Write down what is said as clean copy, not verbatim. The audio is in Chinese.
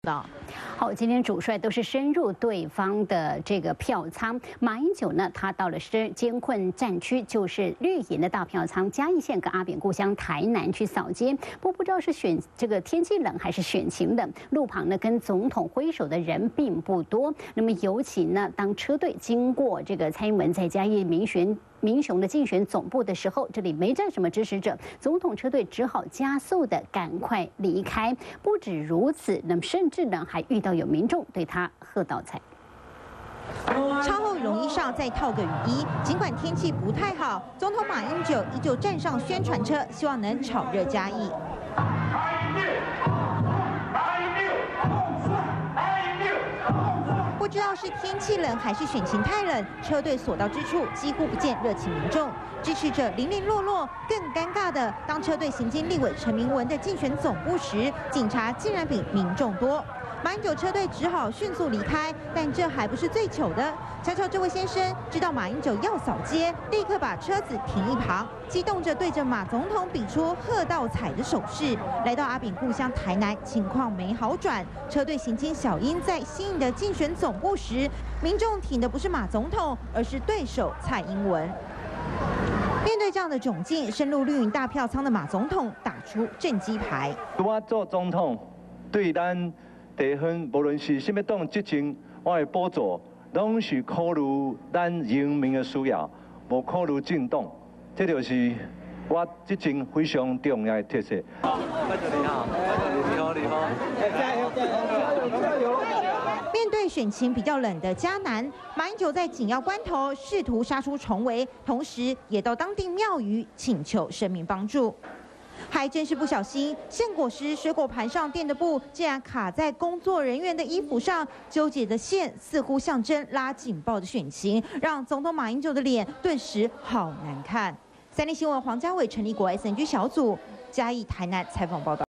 道。 好，今天主帅都是深入对方的这个票仓。马英九呢，他到了艰困战区，就是绿营的大票仓嘉义县跟阿扁故乡台南去扫街。不知道是选这个天气冷还是选情冷，路旁呢跟总统挥手的人并不多。那么尤其呢，当车队经过这个蔡英文在嘉义民雄的竞选总部的时候，这里没站什么支持者，总统车队只好加速的赶快离开。不止如此，那么甚至呢还遇到有民众对他喝倒彩。 超厚羽绒衣上再套个雨衣，尽管天气不太好，总统马英九依旧站上宣传车，希望能炒热嘉义。不知道是天气冷还是选情太冷，车队所到之处几乎不见热情民众，支持者零零落落。更尴尬的，当车队行经立委陈明文的竞选总部时，警察竟然比民众多。马英九车队只好迅速离开，但这还不是最糗的。瞧瞧这位先生，知道马英九要扫街，立刻把车子停一旁，激动着对着马总统比出喝倒彩的手势。来到阿扁故乡台南，情况没好转。车队行经小英在新营的竞选总部时，民众挺的不是马总统，而是对手蔡英文。面对这样的窘境，深入绿营大票仓的马总统打出政绩牌。 我做总统，对咱地方无论是什么党执政，我的补助拢是考虑咱人民的需要，无考虑政党，这就是我执政非常重要的特色。 面对选情比较冷的嘉南，马英九在紧要关头试图杀出重围，同时也到当地庙宇请求神明帮助。还真是不小心，献果时水果盘上垫的布竟然卡在工作人员的衣服上，纠结的线似乎象征拉警报的选情，让总统马英九的脸顿时好难看。三立新闻黄家伟、陈立国 SNG 小组嘉义台南采访报道。